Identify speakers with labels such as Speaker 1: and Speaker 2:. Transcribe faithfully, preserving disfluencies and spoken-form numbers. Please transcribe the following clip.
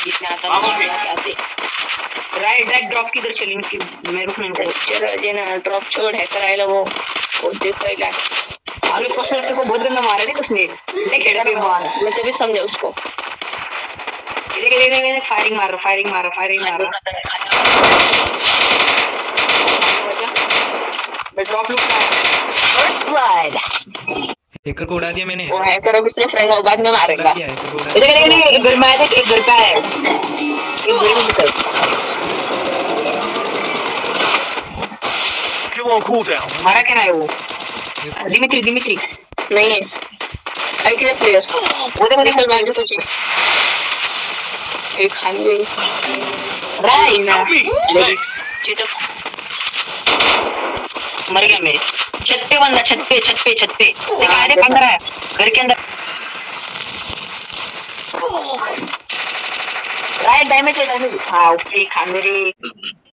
Speaker 1: जितने आता है आते।
Speaker 2: राइट राइट ड्रॉप किधर चली इनकी मैं रुकने को
Speaker 1: चलो जे ना ड्रॉप छोड़ हैकर आएला वो वो देख रहेगा।
Speaker 2: आलू कसम तेरे को बहुत गंदा मारा है उसने देख खेड़ा पे मार
Speaker 1: मैं तभी समझा उसको।
Speaker 2: देख देख देख फायरिंग मार रहा फायरिंग मार रहा फायरिंग मार रहा मैं ड्रॉप लूट रहा
Speaker 1: फर्स्ट ब्लड।
Speaker 3: हैकर को उड़ा दिया मैंने।
Speaker 1: वो हैकर अब उसने फ्रेंड को बाद में मारेगा।
Speaker 2: देख देख देख एक घर में आया एक घर का है एक घर में निकल
Speaker 4: Still on cooldown.
Speaker 2: मारा क्या ना है वो दिमित्री दिमित्री
Speaker 1: नहीं है आई के प्लेयर
Speaker 2: वो देखो
Speaker 1: निकल मार दो तुझे एक खान गई
Speaker 2: राइट ना
Speaker 4: Thanks.
Speaker 2: चिटक मर गया मेरे छत पे बंदा छत पे छत पे छत पे देख आ रे अंदर है घर के अंदर राइट डैमेज है डैमेज हाँ ऊपर खान मेरी